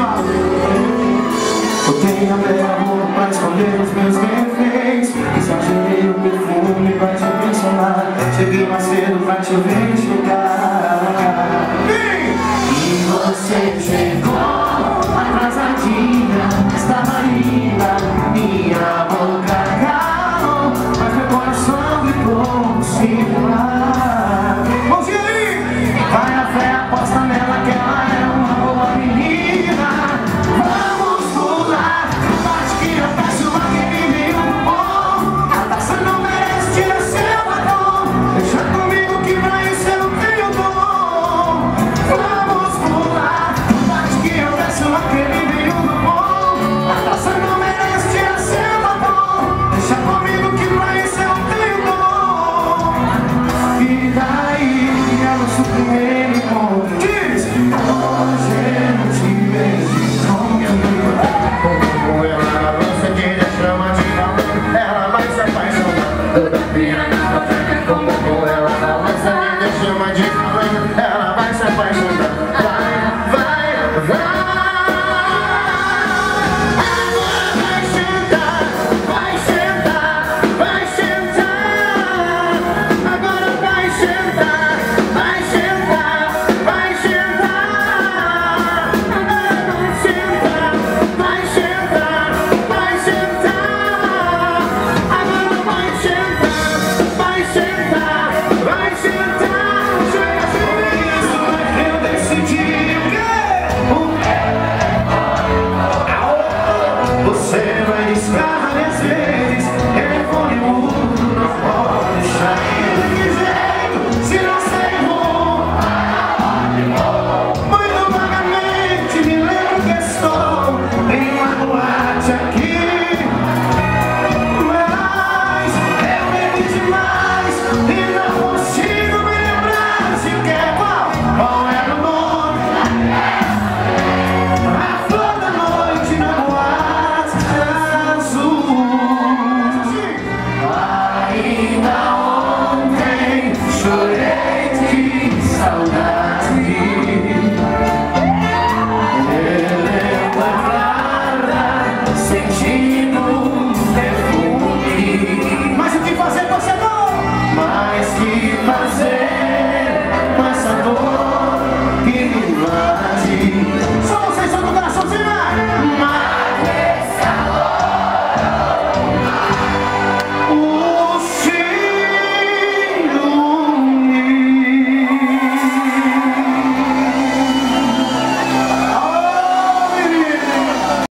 Botei a meia roupa pra esconder os meus defeitos. Exagerei o perfume pra te impressionar. Cheguei mais cedo pra te ver chegar. E você chegou atrasadinha. Estava linda, minha boca calou, mas meu coração gritou simular. Mãozinha aí! Vai a fé, aposta nela que ela é uma boa menina. Vamos pular, bate que eu peço aquele meio bom. A taça não merece, tira seu batom. Deixa comigo que pra isso eu tenho dom. Vamos pular, bate que eu peço aquele meio bom. A taça não merece, tira seu batom. Deixa comigo que pra isso eu tenho dom. E daí é nosso primeiro encontro. Diz! Hoje eu te vejo como ela lança que ele chama de calor. Ela vai se apaixonar. Toda piranha como ela lança que ele chama de calor. Ela vai se apaixonar. Vai, vai, vai. Agora vai sentar, vai sentar, vai sentar. Agora vai sentar, vai sentar, vai sentar. Agora vai sentar, vai sentar, vai sentar. Agora vai sentar, vai sentar, vai sentar. Isso eu decidi o quê? Você vai riscar.